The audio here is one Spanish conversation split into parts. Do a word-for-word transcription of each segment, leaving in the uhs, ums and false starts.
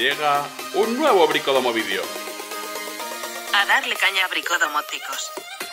llega un nuevo Bricodomo vídeo. A darle caña a Bricodomóticos.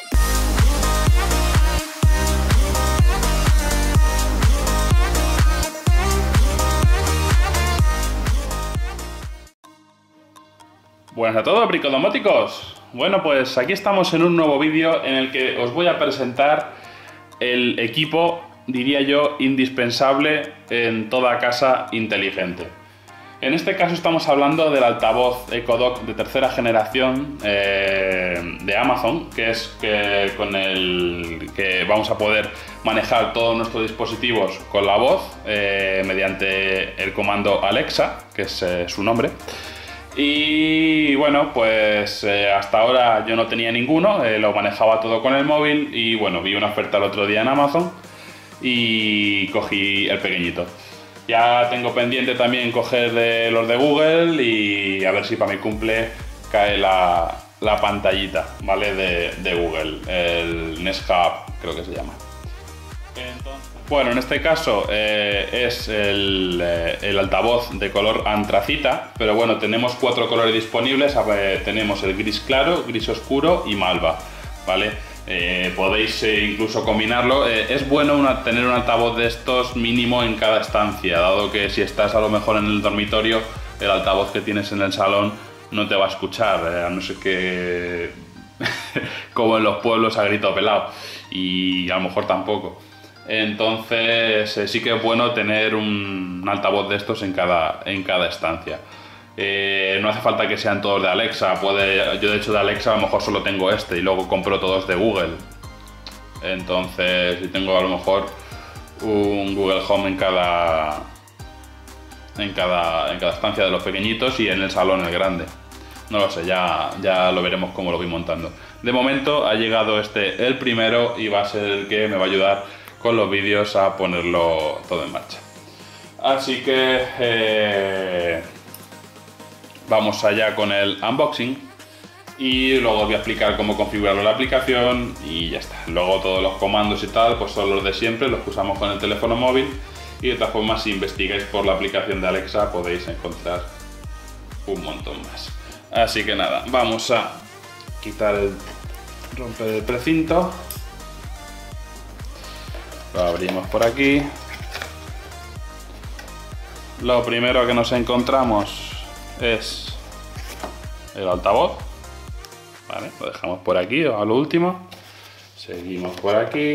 Buenas a todos, bricodomóticos. Bueno, pues aquí estamos en un nuevo vídeo en el que os voy a presentar el equipo, diría yo, indispensable en toda casa inteligente. En este caso estamos hablando del altavoz Echo Dot de tercera generación eh, de Amazon, que es que con el que vamos a poder manejar todos nuestros dispositivos con la voz eh, mediante el comando Alexa, que es eh, su nombre. Y bueno, pues eh, hasta ahora yo no tenía ninguno, eh, lo manejaba todo con el móvil y bueno, vi una oferta el otro día en Amazon y cogí el pequeñito. Ya tengo pendiente también coger de los de Google y a ver si para mi cumple cae la, la pantallita, ¿vale? De, de Google, el Nest Hub creo que se llama. Entonces, bueno, en este caso eh, es el, eh, el altavoz de color antracita, pero bueno, tenemos cuatro colores disponibles. Eh, tenemos el gris claro, gris oscuro y malva, ¿vale? Eh, podéis eh, incluso combinarlo. Eh, es bueno una, tener un altavoz de estos mínimo en cada estancia, dado que si estás a lo mejor en el dormitorio, el altavoz que tienes en el salón no te va a escuchar, eh, a no ser que como en los pueblos a grito pelado, y a lo mejor tampoco. Entonces eh, sí que es bueno tener un altavoz de estos en cada, en cada estancia. Eh, no hace falta que sean todos de Alexa. Puede, yo de hecho de Alexa a lo mejor solo tengo este y luego compro todos de Google. Entonces si tengo a lo mejor un Google Home en cada, en cada, en cada estancia de los pequeñitos y en el salón el grande. No lo sé, ya, ya lo veremos cómo lo voy montando. De momento ha llegado este el primero y va a ser el que me va a ayudar con los vídeos a ponerlo todo en marcha. Así que eh, vamos allá con el unboxing y luego os voy a explicar cómo configurarlo en la aplicación y ya está. Luego todos los comandos y tal pues son los de siempre, los que usamos con el teléfono móvil, y de todas formas si investigáis por la aplicación de Alexa podéis encontrar un montón más. Así que nada, vamos a quitar el romper el precinto. Lo abrimos por aquí. Lo primero que nos encontramos es el altavoz, ¿vale? Lo dejamos por aquí o a lo último. Seguimos por aquí.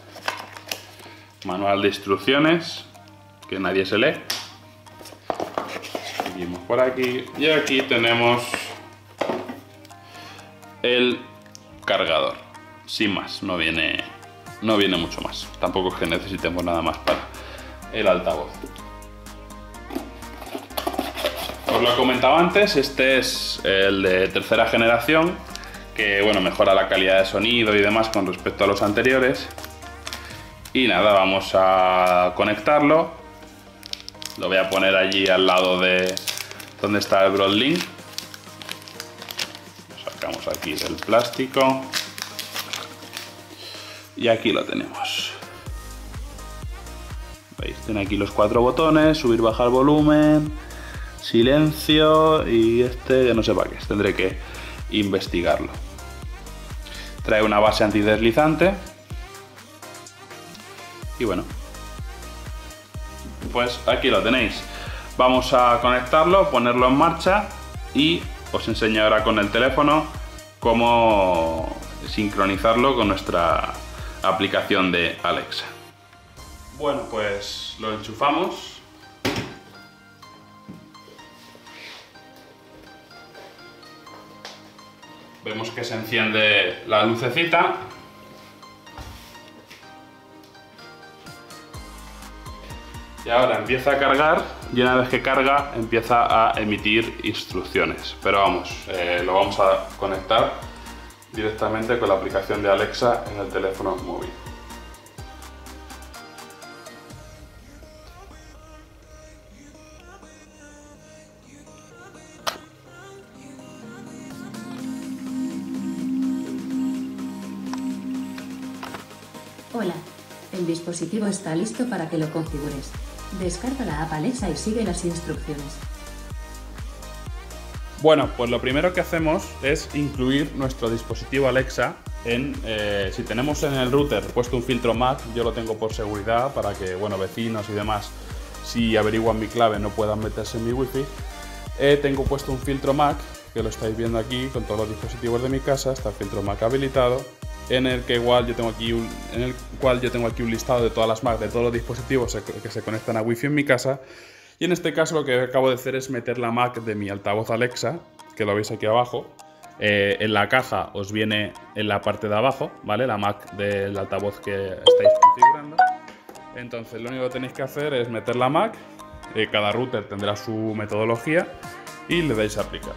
Manual de instrucciones que nadie se lee. Seguimos por aquí y aquí tenemos el cargador. Sin más, no viene No viene mucho más, tampoco es que necesitemos nada más para el altavoz. Os lo he comentado antes, este es el de tercera generación, que bueno, mejora la calidad de sonido y demás con respecto a los anteriores. Y nada, vamos a conectarlo. Lo voy a poner allí al lado de donde está el Broadlink. Lo sacamos aquí del plástico. Y aquí lo tenemos. ¿Veis? Tiene aquí los cuatro botones: subir, bajar volumen, silencio y este que no sé para qué, tendré que investigarlo. Trae una base antideslizante. Y bueno, pues aquí lo tenéis. Vamos a conectarlo, ponerlo en marcha y os enseño ahora con el teléfono cómo sincronizarlo con nuestra aplicación de Alexa. Bueno, pues lo enchufamos. Vemos que se enciende la lucecita. Y ahora empieza a cargar y una vez que carga empieza a emitir instrucciones. Pero vamos, eh, lo vamos a conectar directamente con la aplicación de Alexa en el teléfono móvil. Hola, el dispositivo está listo para que lo configures. Descarga la app Alexa y sigue las instrucciones. Bueno, pues lo primero que hacemos es incluir nuestro dispositivo Alexa en, eh, si tenemos en el router puesto un filtro M A C, yo lo tengo por seguridad para que, bueno, vecinos y demás, si averiguan mi clave, no puedan meterse en mi wifi. Eh, tengo puesto un filtro M A C, que lo estáis viendo aquí con todos los dispositivos de mi casa, está el filtro M A C habilitado, en el que igual yo tengo aquí un, en el cual yo tengo aquí un listado de todas las M A C, de todos los dispositivos que se conectan a wifi en mi casa. Y en este caso lo que acabo de hacer es meter la M A C de mi altavoz Alexa, que lo veis aquí abajo. Eh, en la caja os viene en la parte de abajo, ¿vale? La M A C del altavoz que estáis configurando. Entonces lo único que tenéis que hacer es meter la M A C, eh, cada router tendrá su metodología y le dais a aplicar.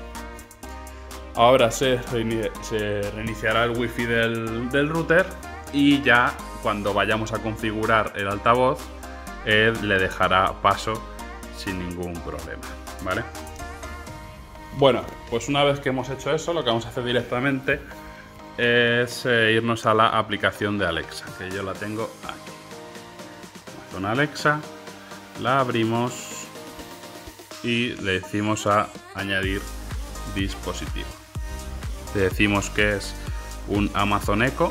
Ahora se, reini se reiniciará el wifi del, del router y ya cuando vayamos a configurar el altavoz, Eh, le dejará paso sin ningún problema, ¿vale? Bueno, pues una vez que hemos hecho eso, lo que vamos a hacer directamente es eh, irnos a la aplicación de Alexa, que yo la tengo aquí. Con Alexa la abrimos y le decimos a añadir dispositivo. Le decimos que es un Amazon Echo,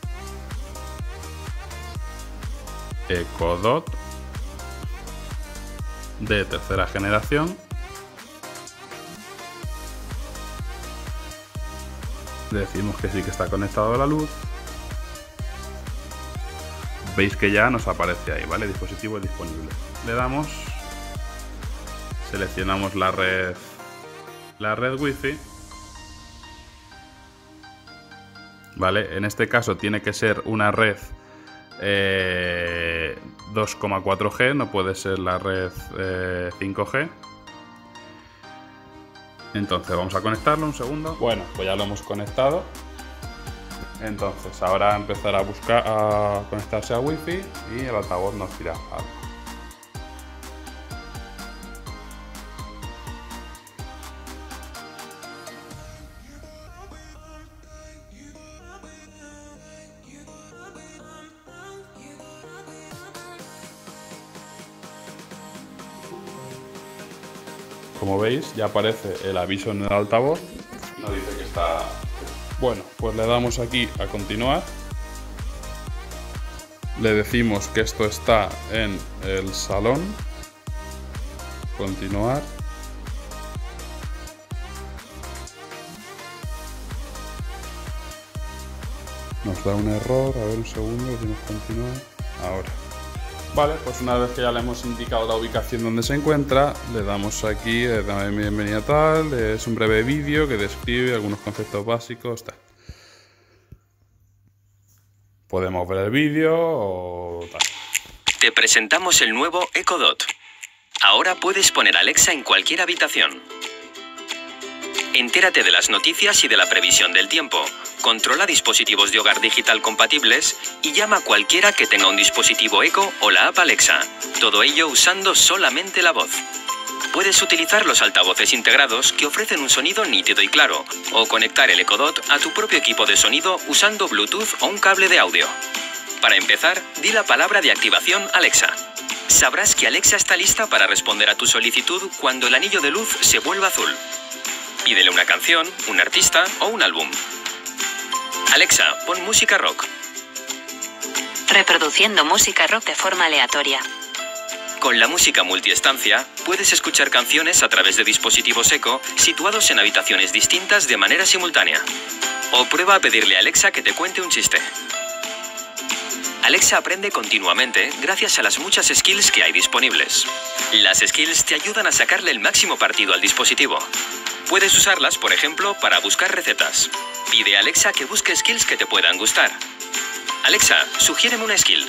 Echo Dot, de tercera generación. Le decimos que sí que está conectado a la luz. Veis que ya nos aparece ahí, ¿vale? Dispositivo disponible. Le damos, seleccionamos la red, la red wifi, ¿vale? En este caso tiene que ser una red Eh, dos coma cuatro G, no puede ser la red eh, cinco G. Entonces vamos a conectarlo un segundo. Bueno, pues ya lo hemos conectado. Entonces ahora empezará a buscar a conectarse a wifi y el altavoz nos dirá algo. Como veis, ya aparece el aviso en el altavoz. Nos dice que está... Bueno, pues le damos aquí a continuar. Le decimos que esto está en el salón. Continuar. Nos da un error. A ver un segundo, decimos continuar. Ahora. Vale, pues una vez que ya le hemos indicado la ubicación donde se encuentra, le damos aquí, le damos bienvenida tal, es un breve vídeo que describe algunos conceptos básicos, tal. Podemos ver el vídeo o tal. Te presentamos el nuevo Echo Dot. Ahora puedes poner Alexa en cualquier habitación. Entérate de las noticias y de la previsión del tiempo. Controla dispositivos de hogar digital compatibles y llama a cualquiera que tenga un dispositivo Echo o la app Alexa. Todo ello usando solamente la voz. Puedes utilizar los altavoces integrados que ofrecen un sonido nítido y claro, o conectar el Echo Dot a tu propio equipo de sonido usando Bluetooth o un cable de audio. Para empezar, di la palabra de activación Alexa. Sabrás que Alexa está lista para responder a tu solicitud cuando el anillo de luz se vuelva azul. Pídele una canción, un artista o un álbum. Alexa, pon música rock. Reproduciendo música rock de forma aleatoria. Con la música multiestancia, puedes escuchar canciones a través de dispositivos Echo situados en habitaciones distintas de manera simultánea. O prueba a pedirle a Alexa que te cuente un chiste. Alexa aprende continuamente gracias a las muchas skills que hay disponibles. Las skills te ayudan a sacarle el máximo partido al dispositivo. Puedes usarlas, por ejemplo, para buscar recetas. Pide a Alexa que busque skills que te puedan gustar. Alexa, sugiéreme una skill.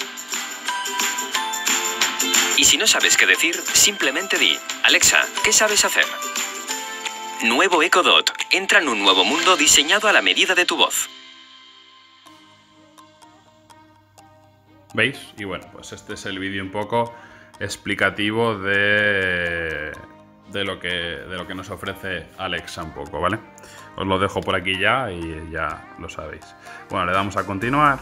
Y si no sabes qué decir, simplemente di, Alexa, ¿qué sabes hacer? Nuevo Echo Dot. Entra en un nuevo mundo diseñado a la medida de tu voz. ¿Veis? Y bueno, pues este es el vídeo un poco explicativo de, de, lo que, de lo que nos ofrece Alexa un poco, ¿vale? Os lo dejo por aquí ya y ya lo sabéis. Bueno, le damos a continuar.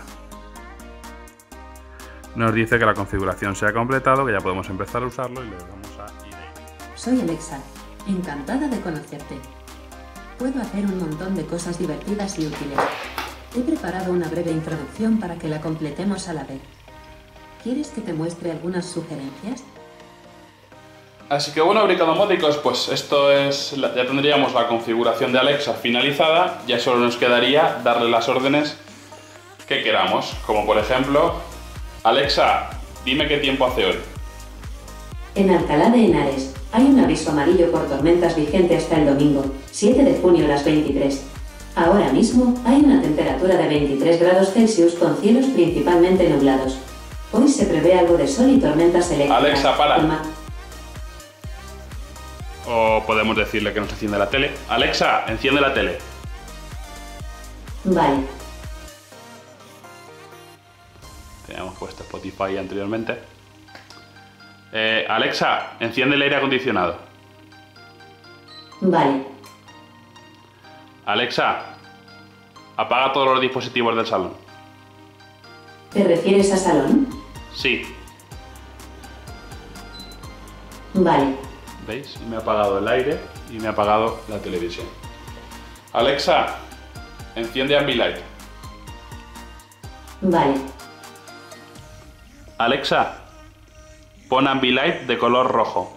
Nos dice que la configuración se ha completado, que ya podemos empezar a usarlo y le damos a I D. Soy Alexa. Encantada de conocerte. Puedo hacer un montón de cosas divertidas y útiles. He preparado una breve introducción para que la completemos a la vez. ¿Quieres que te muestre algunas sugerencias? Así que bueno, bricodomóticos, pues esto es, ya tendríamos la configuración de Alexa finalizada, ya solo nos quedaría darle las órdenes que queramos, como por ejemplo, Alexa, dime qué tiempo hace hoy. En Alcalá de Henares, hay un aviso amarillo por tormentas vigente hasta el domingo, siete de junio a las veintitrés. Ahora mismo hay una temperatura de veintitrés grados Celsius con cielos principalmente nublados. Hoy se prevé algo de sol y tormentas eléctricas. Alexa, para. Calma. O podemos decirle que nos enciende la tele. Alexa, enciende la tele. Vale. Teníamos puesto Spotify anteriormente. Eh, Alexa, enciende el aire acondicionado. Vale. Alexa, apaga todos los dispositivos del salón. ¿Te refieres a salón? Sí. Vale. ¿Veis? Me ha apagado el aire y me ha apagado la televisión. Alexa, enciende Ambilight. Vale. Alexa, pon Ambilight de color rojo.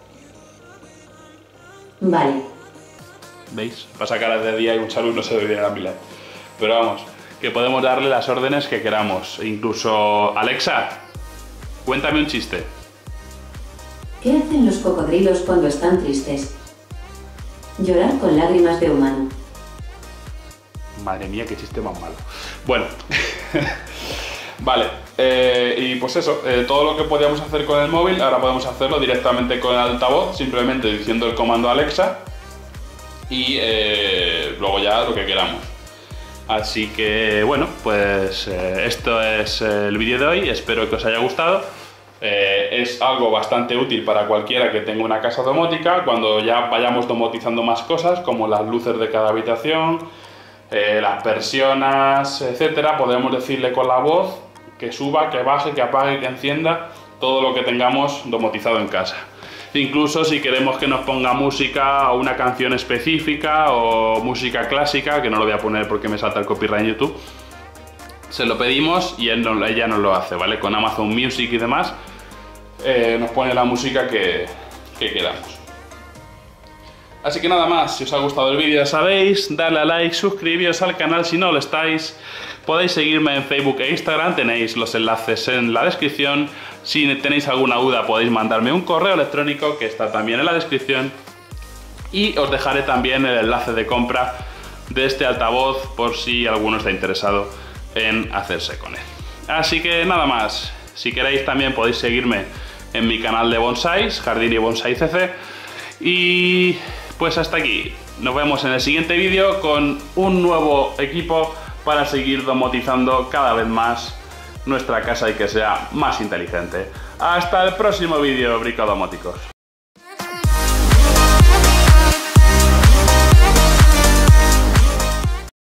Vale. ¿Veis? Pasa que ahora de día y un salud no se ve bien el Ambilight. Pero vamos, que podemos darle las órdenes que queramos. Incluso, Alexa, cuéntame un chiste. ¿Qué hacen los cocodrilos cuando están tristes? Llorar con lágrimas de humano. Madre mía, qué chiste más malo. Bueno, vale, eh, y pues eso, eh, todo lo que podíamos hacer con el móvil, ahora podemos hacerlo directamente con el altavoz, simplemente diciendo el comando Alexa y eh, luego ya lo que queramos. Así que bueno, pues eh, esto es el vídeo de hoy, espero que os haya gustado. Eh, es algo bastante útil para cualquiera que tenga una casa domótica, cuando ya vayamos domotizando más cosas, como las luces de cada habitación, eh, las persianas, etcétera. Podemos decirle con la voz que suba, que baje, que apague, que encienda todo lo que tengamos domotizado en casa. Incluso si queremos que nos ponga música o una canción específica o música clásica, que no lo voy a poner porque me salta el copyright en YouTube, se lo pedimos y él no, ella nos lo hace, ¿vale? Con Amazon Music y demás, eh, nos pone la música que, que queramos. Así que nada más, si os ha gustado el vídeo ya sabéis, darle a like, suscribiros al canal si no lo estáis, podéis seguirme en Facebook e Instagram, tenéis los enlaces en la descripción. Si tenéis alguna duda podéis mandarme un correo electrónico que está también en la descripción y os dejaré también el enlace de compra de este altavoz por si alguno está interesado en hacerse con él. Así que nada más, si queréis también podéis seguirme en mi canal de bonsais, Jardín y Bonsai C C, y pues hasta aquí, nos vemos en el siguiente vídeo con un nuevo equipo para seguir domotizando cada vez más nuestra casa y que sea más inteligente. Hasta el próximo vídeo, bricodomóticos.